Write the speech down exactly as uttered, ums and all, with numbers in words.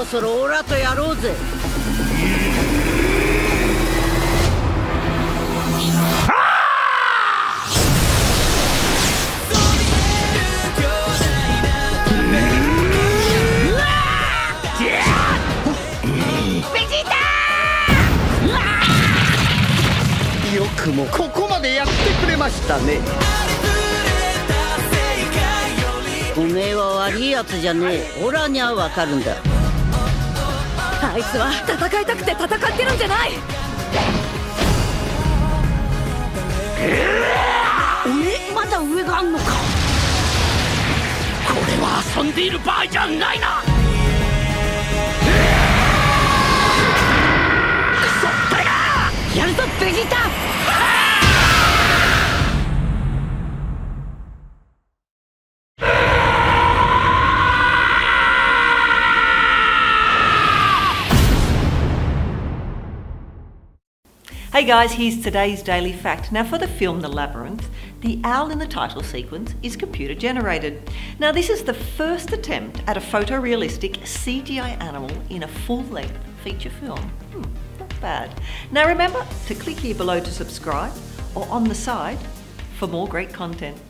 そろオラとやろうぜ。よくもここまでやってくれましたね。おめえは悪いやつじゃねえ。オラにはわかるんだ。 あいつは戦いたくて戦ってるんじゃない。 おめえまだ上があんのか。これは遊んでいる場合じゃないな。クソこれがやるぞベジータ。 Hey guys, here's today's daily fact. Now for the film The Labyrinth, the owl in the title sequence is computer generated. Now this is the first attempt at a photorealistic C G I animal in a full-length feature film. Hmm, not bad. Now remember to click here below to subscribe or on the side for more great content.